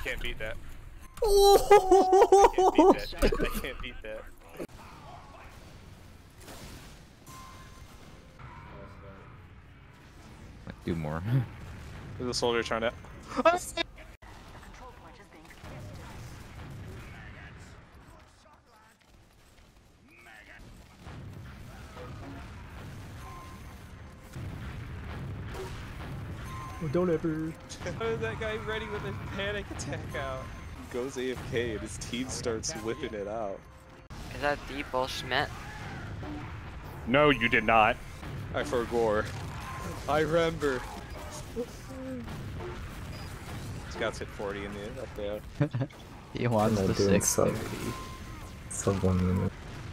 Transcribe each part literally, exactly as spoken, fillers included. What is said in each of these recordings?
can't beat that. Oh! I can't beat that. I can't beat that. Do more. There's a soldier trying to. Oh, don't ever. That guy ready with his panic attack out. Goes A F K and his team starts whipping it out. Is that the bullshit? No, you did not. I forgot. I remember. Scott's hit forty in the up there. He wants the six sub, sub one minute.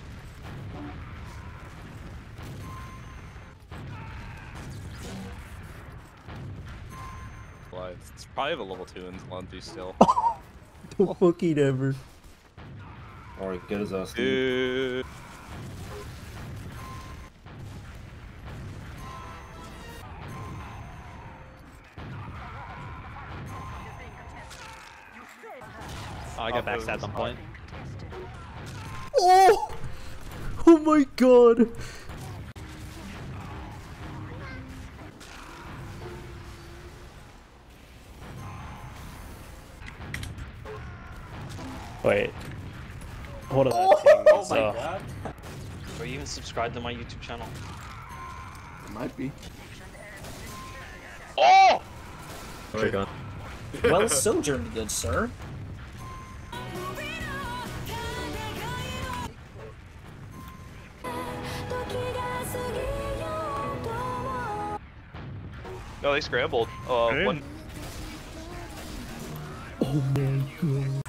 Well, it's probably the level two in Lundy still. Don't fucking ever. Alright, get his ass. Dude. Oh, I got backstabbed at some point. Oh! Oh my god! Wait. Hold on. Oh, oh my uh, god. Are you even subscribed to my YouTube channel? Might be. Oh! Right. Well sojourned, good sir. No, they scrambled. Uh, Hey. one. Oh my god.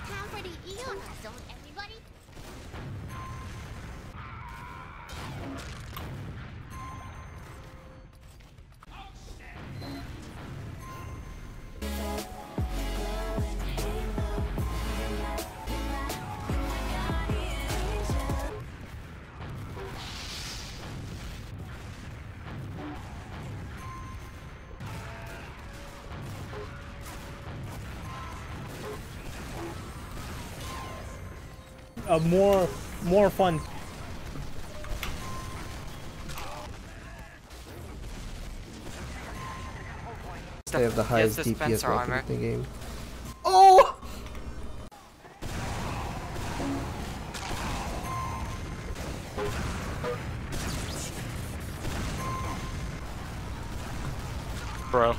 Uh, more, more fun. They have the highest Yes, D P S dispenser weapon armor. in the game. Oh! Bro.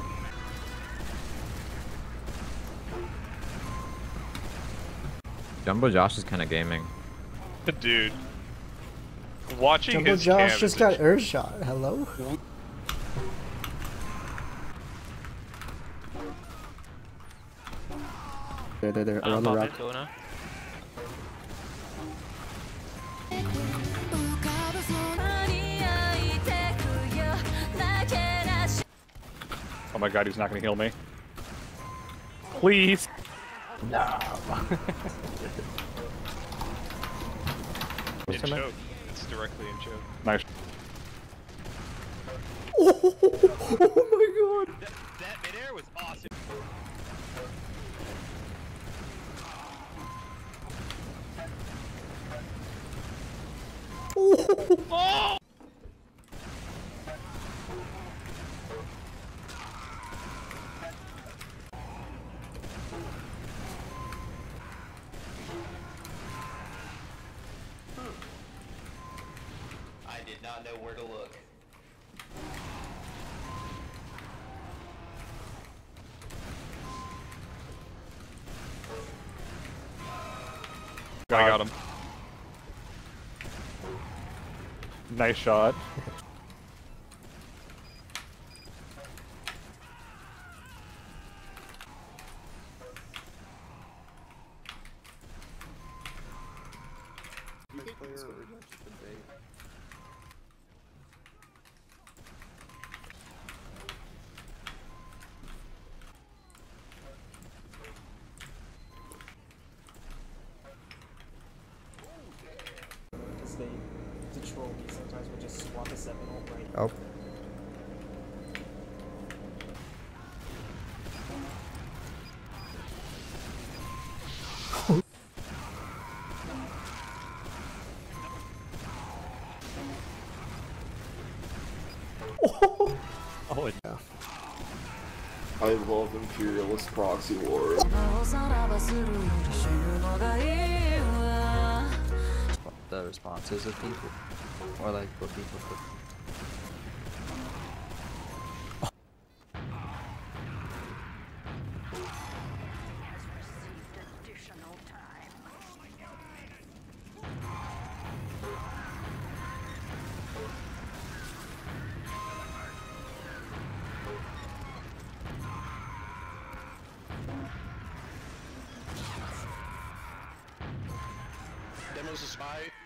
Jumbo Josh is kind of gaming. Dude. Watching Jumbo his Josh cam just is got a- air shot. Hello? There, there, there. Around the rock. Oh my god, he's not gonna heal me. Please. No. In choke. It's directly in choke. Nice. Oh, oh my god. That, that midair was awesome. Oh. I did not know where to look. I got him. Nice shot. They control me sometimes, we'll just swap a seven ult right. Oh. going? Yeah. I love imperialist proxy war. The responses of people, or like what people put. Demo's a spy.